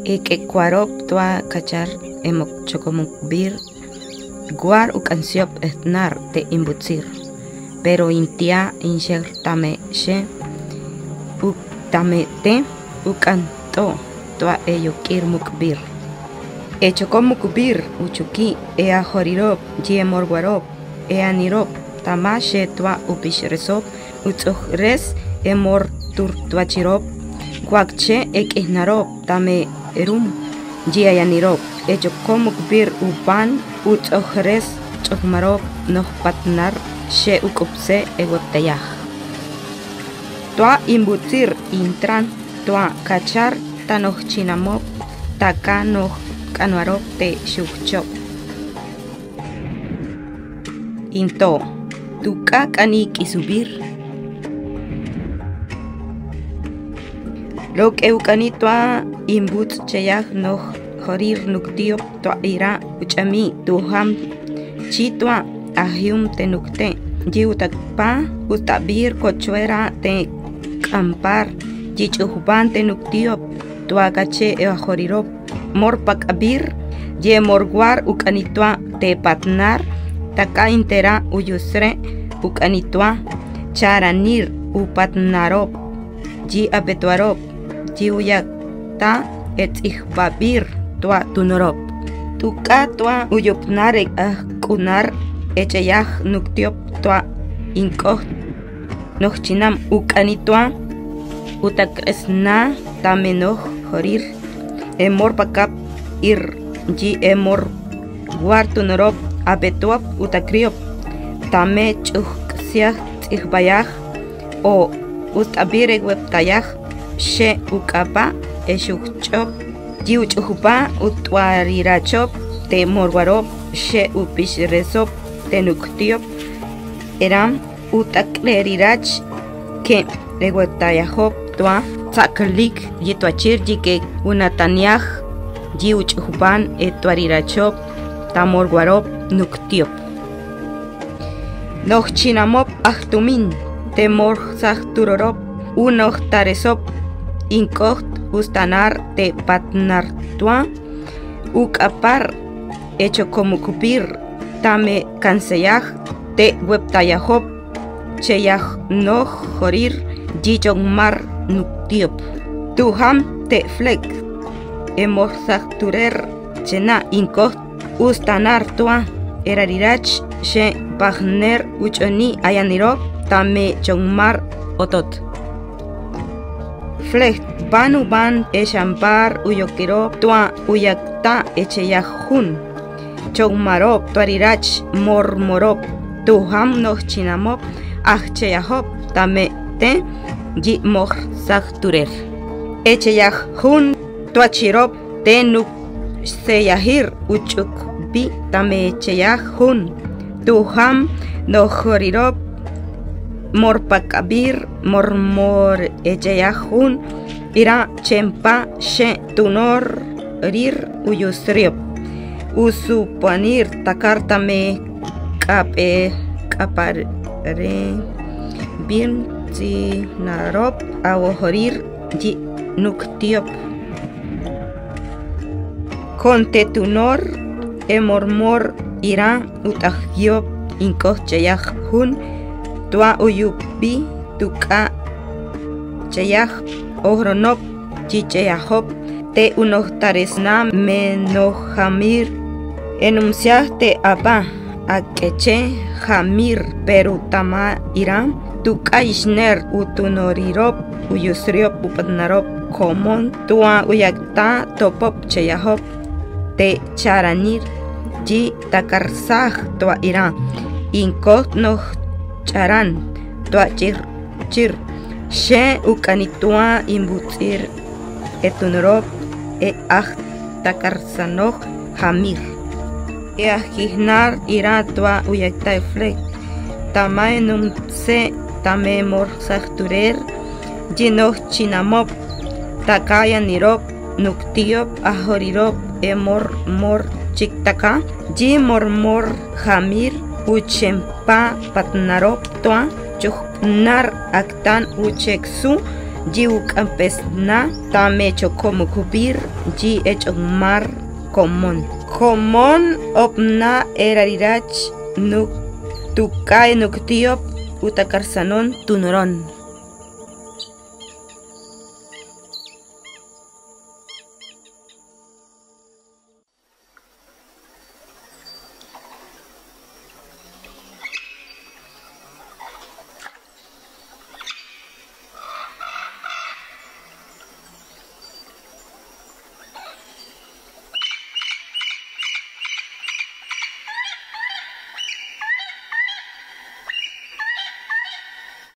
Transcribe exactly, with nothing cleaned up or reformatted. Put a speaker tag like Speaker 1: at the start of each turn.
Speaker 1: e que cuarop tua cachar emok chocomuk bir guar u cansiop etnar te imbutsir pero intia incher tame she u tame te u canto tua eyokir mukbir e chocomukbir uchuki e a jorirop je morguarop e anirop tamashe tua upishresop utsohres e mor turtuachirop guakche e kisnarop tame erum jiayanirop e chocomukbir upan utsohres chokmarop noh patnar she ukupse e gotayah tua imbutir intran tua kachar tanoh chinamop taka noh kanuarop te shukchop into tuka kani kisubir lo que ukani tua imbut cheyah noh jorir nuktiop tua ira uchami tuham chi tua ahium te nukte ji utakpa utabir kochuera te kampar ji chuhuban te nuktiop tua kache e jorirop mor pakabir je morguar ukanitwa te patnar taka intera uyusre ukanitwa charanir upatnarop ji abetuarop ji uyakta et ihbabir tua tunorop tuka tua uyupnarek ah kunar echeyah nuktiop tua inkoh nohchinam ukanitwa utakresna tamenoh jorir emor pakap ir ji emor guar tunorop abetuap utakriop tame chuhksiah ihbayah o utabire webtayah she ukapa eshukchop ji uchuhupa utwarirachop te morguarop she upishresop te nuktiop eram utaklerirach ke rewetayahop tua Sakalik yituachir jike unataniah ji uchupan etuarirachop tamorguarop nuktiop noh chinamop ahtumin temor sahturorop unoh taresop inkoht ustanar te patnar tua ukapar hecho como cupir tame canseyah te webtayahop cheyah noh jorir jijongmar nuktiop tuham te flek emorsakturer chena inkot ustanar tua erarirach she bagner uchoni ayanirop tame chongmar otot flek banu ban eshampar uyokirop tua uyakta echeyahun chongmarop tuarirach mormorop tuham noh chinamop ahcheyahop tame te ji mor sakturer echeyah hun tuachirop te nuk seyahir uchuk bi tame echeyah hun tuham nojorirop mor pakabir mor mor echeyah hun ira chempa she tunor rir uyusriop usupanir takar tame kape kapare bin si narop awohorir ji nuktiop konte tunor emormor ira utagiop inkoh cheyah hun tua uyubi tuka cheyah ohronop ji cheyahop te unoh taresna menohamir enunciah te apa akeche hamir perutama ira tuka ishner utunorirop uyusriop upatnarop komon tua uyakta topop cheyahop te charanir ji takarsah tua ira inkot noh charan tua chir chir she ukanitua imbutsir etunrop e ah takarsanoh hamir e ahihnar ira tua uyakta flek tamae num se tame mor sakturer jinoh chinamop takaya nirop nuktiop ajorirop emor mor chiktaka ji mor mor hamir uchempa patnarop toa chuknar aktan ucheksu Jiuk ampesna tame chokomu kubir ji echon mar komon. Komon opna erarirach nuk tukay nuk tiop utakarsanon tunuron.